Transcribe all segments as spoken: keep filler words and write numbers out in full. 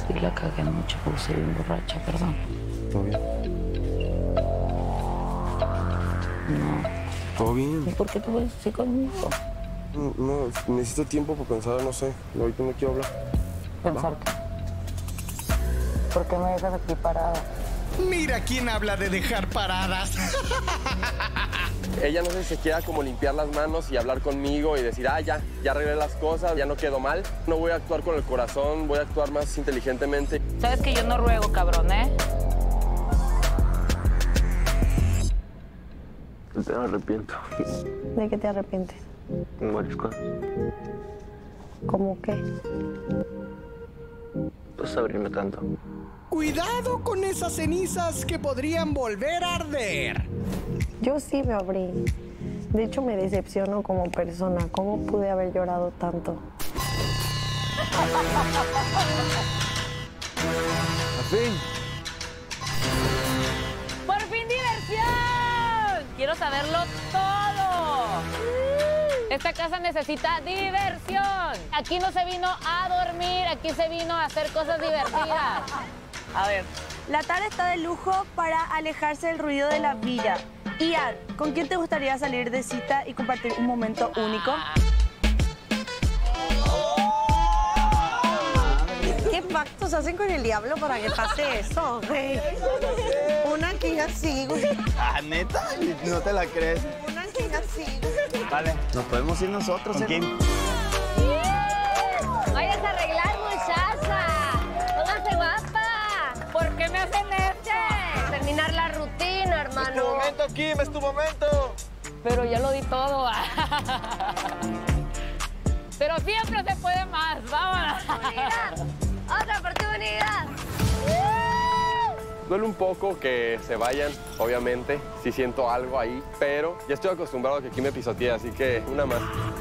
Sí, la cagué mucho porque soy bien borracha, perdón. ¿Todo bien? No. ¿Todo bien? ¿Y por qué tú ves así conmigo? No, no, necesito tiempo para pensar, no sé. Ahorita no quiero hablar. ¿Pensar qué? ¿Por qué me dejas aquí parada? Mira quién habla de dejar paradas. Ella no sé si se queda como limpiar las manos y hablar conmigo y decir, ah, ya, ya arreglé las cosas, ya no quedo mal. No voy a actuar con el corazón, voy a actuar más inteligentemente. Sabes que yo no ruego, cabrón, ¿eh? Me arrepiento. ¿De qué te arrepientes? En varias cosas. ¿Cómo qué? Pues abrirme tanto. Cuidado con esas cenizas que podrían volver a arder. Yo sí me abrí. De hecho, me decepciono como persona. ¿Cómo pude haber llorado tanto? ¿Al fin? ¡Por fin diversión! Quiero saberlo todo. Esta casa necesita diversión. Aquí no se vino a dormir, aquí se vino a hacer cosas divertidas. A ver. La tarde está de lujo para alejarse del ruido de la villa. Ian, ¿con quién te gustaría salir de cita y compartir un momento único? ¿Qué pactos hacen con el diablo para que pase eso, güey? Una que así, güey. Ah, ¿neta? ¿No te la crees? Una que así, güey. Vale, nos podemos ir nosotros, ¿eh? ¿Quién? ¡Váyase a arreglar, muchacha! ¡Póngase guapa! ¿Por qué me hacen esto? Terminar la rutina, hermano. ¡Es tu momento, Kim! ¡Es tu momento! Pero ya lo di todo. Pero siempre se puede más. ¡Vámonos! ¡Otra oportunidad! Duele un poco que se vayan, obviamente. Sí siento algo ahí, pero ya estoy acostumbrado a que aquí me pisotee, así que una más.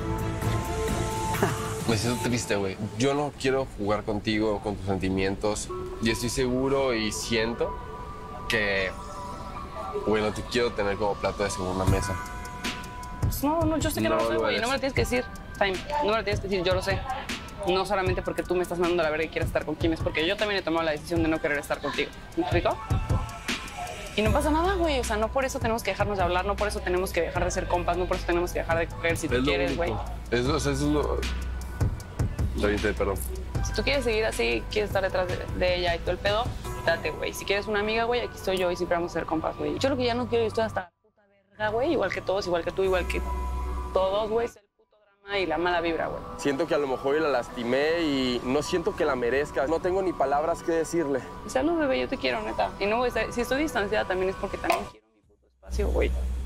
Me siento triste, güey. Yo no quiero jugar contigo, con tus sentimientos. Y estoy seguro y siento que, bueno, te quiero tener como plato de segunda mesa. No, no, yo sé que no, No lo soy, lo güey. eres. No me lo tienes que decir, Time. No me lo tienes que decir, yo lo sé. No solamente porque tú me estás mandando a la verga y quieres estar con Kim, es porque yo también he tomado la decisión de no querer estar contigo. ¿Me explico? Y no pasa nada, güey. O sea, no por eso tenemos que dejarnos de hablar, no por eso tenemos que dejar de ser compas, no por eso tenemos que dejar de coger si tú Es lo quieres, güey. único. Eso, eso es lo... Está bien, te- perdón. Si tú quieres seguir así, quieres estar detrás de, de ella y todo el pedo, date, güey. Si quieres una amiga, güey, aquí estoy yo y siempre vamos a ser compas, güey. Yo lo que ya no quiero, yo estoy hasta la puta verga, güey. Igual que todos, igual que tú, igual que todos, güey. Es el puto drama y la mala vibra, güey. Siento que a lo mejor yo la lastimé y no siento que la merezca. No tengo ni palabras que decirle. Salud, bebé, yo te quiero, neta. Y no, güey, si estoy distanciada también es porque también quiero mi puto espacio, güey.